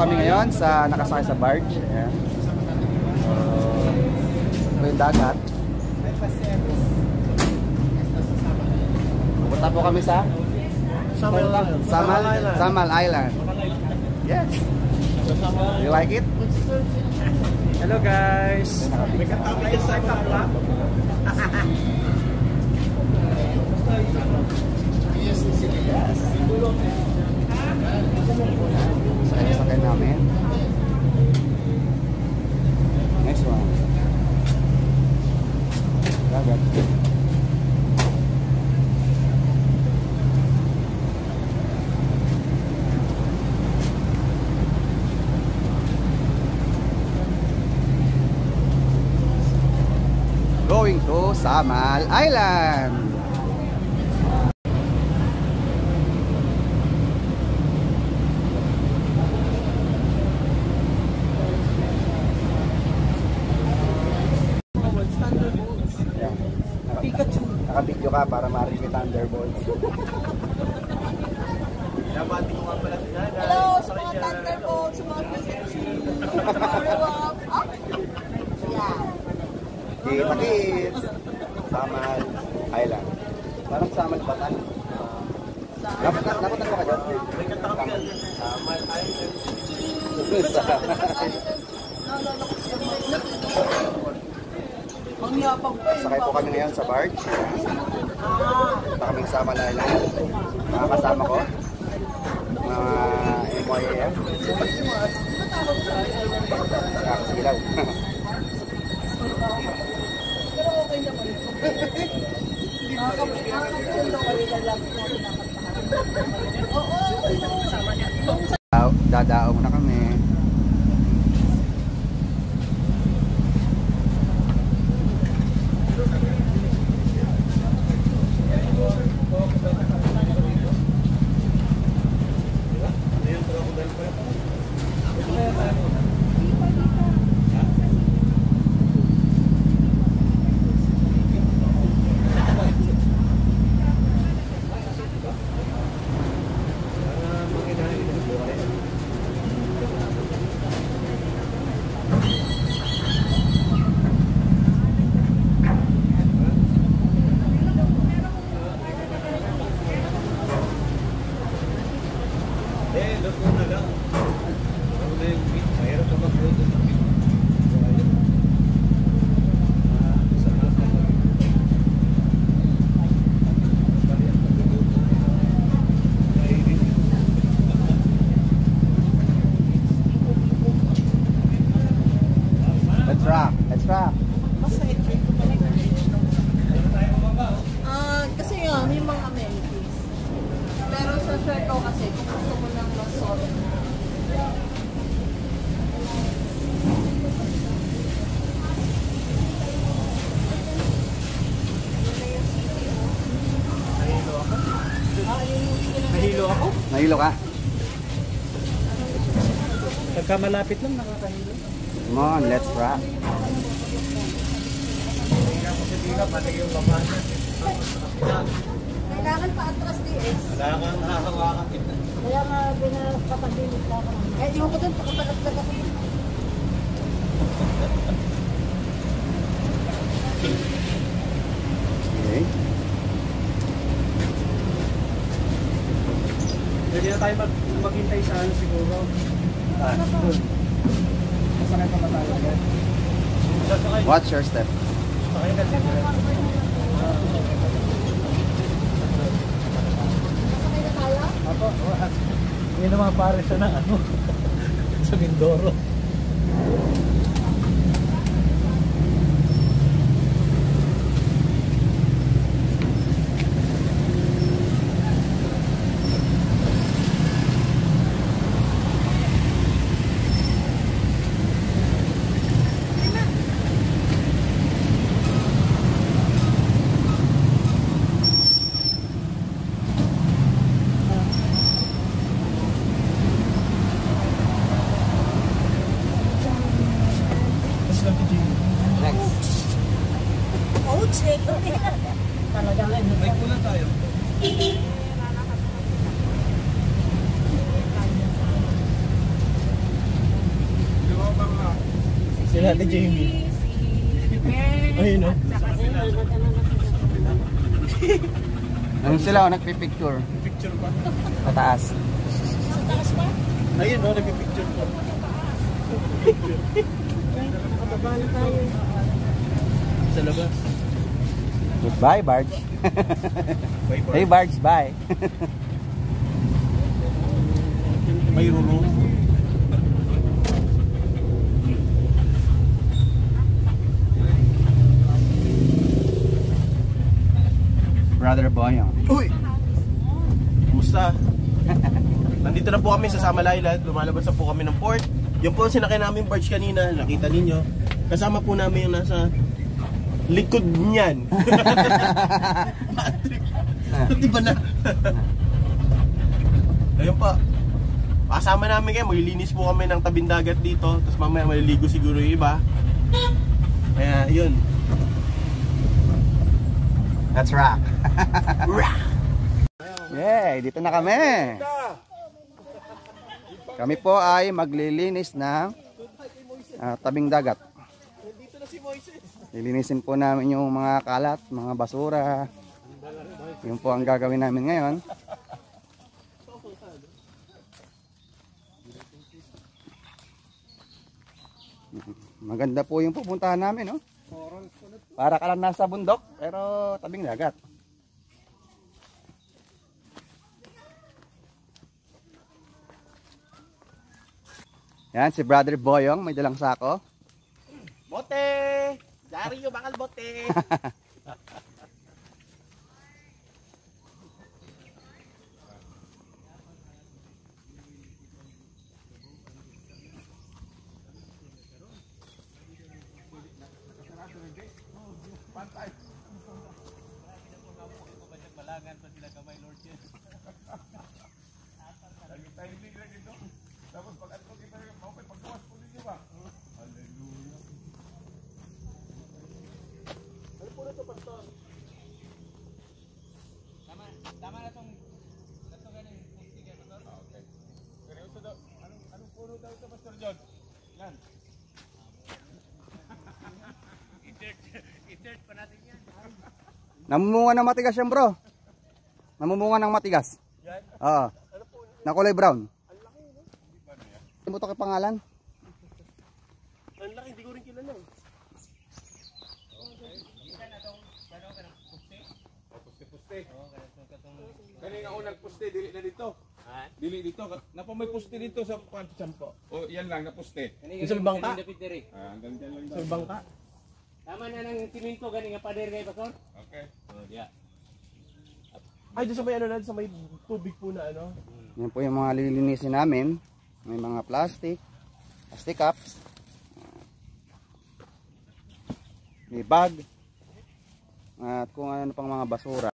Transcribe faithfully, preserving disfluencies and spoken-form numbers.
kami ngayon sa nakasakay sa barge. Ayan. So, ito yung dagat. Pupunta po kami sa Samal Island. Samal, Samal Island. Yes. You like it? Hello guys. May katabi dyan sa kapla. Yes. Sakay-sakay namin. Next one. Dagat. Going to Samal Island. Naka-video ka para ma-read yung Thunderbolts. Nabati ko nga pala sila. Hello sa mga Thunderbolts, sa mga Pikachu, Marowak. Kita-kits! Samal Island. Parang Samal Batan. Napuntan mo ka dyan? May katabi yan. Samal Island. Sakay po kami ngayon sa barge. Punta kaming Samal Island. Mga kasama ko. Mga M Y A F. Kakasilaw. Pero okay naman ito. Dadao muna kami. Let's rock, let's rock. Ah, kasi yan, may mga amenities. Pero sa share ko kasi, kung gusto mo lang masort. Nahilo ako? Nahilo ka? Pagka malapit lang, nakakahilo. Come on, let's rock. Kailangan pa atras D S. Wala kang nakahawakan kita. Kaya nga, pinapapagdilit lang ako. Eh, di mo ko dun, pakapalag-lag ako. Okay. Pwede na tayo mag maghintay sa ano siguro. Ah, doon. Masakay pa ba tayo? Watch your step. Sakay na siguro. Masakay na tayo? Apo, hindi naman pare siya na ano. Sa Mindoro. Oh, check. Talagang ano. May kulang tayo. Si Ate Jamie. Ayun o. Ano sila, oh, nagpipicture. Picture pa. Pataas. Ayun o, nagpipicture pa. Nakababaan tayo. Sa labas. Goodbye, Barge. Bye, bye. Hey, Barge, bye. May rulo. Brother Boyong. Uy! Kumusta? Nandito na po kami sa Samal Island. Lumalabas na po kami ng port. Yung po ang sinakay namin barge kanina. Nakita ninyo. Kasama po namin yung nasa likod niyan. Patrick. Di ba na? Ayun pa. Kasama namin kayo. Maglilinis po kami ng tabing dagat dito. Tapos mamaya maliligo siguro yung iba. Kaya yun. Let's rock. Yay, dito na kami. Kami po ay maglilinis ng uh, tabing dagat. Dito na si Moises. Lilinisin po namin yung mga kalat, mga basura. Yun po ang gagawin namin ngayon. Maganda po yung pupuntahan namin, no? Para ka lang nasa bundok, pero tabing dagat. Yan, si Brother Boyong, may dalang sako. Bote! Dario, bakal bote! Tama na tong ito ganing pustiga to. Okay. Seryoso daw. Anong anong puno daw ito, Pastor John? Yan. I-dirt, i-dirt pa natin yan. Namumunga ng matigas yan, bro. Namumunga ng matigas. Yan. Oo. Ano po? Na kulay brown. Ang laki, no? Hindi mo ito kay pangalan? Ang laki, hindi ko rin kilala eh. Kani ako nagposte dili na dito. Ha? Dili dito. Napa may poste dito sa Pantsampo. O yan lang naposte. Yung sa bangka? Ah, hanggang dyan lang Sa daw. bangka? Tama na ng siminto gani nga pader kay Pastor. Okay. Oh, yeah. Ay, doon sa may ano na, sa may tubig po na ano. Yan po yung mga lilinisin namin. May mga plastic, plastic cups, may bag, at kung ano pang mga basura.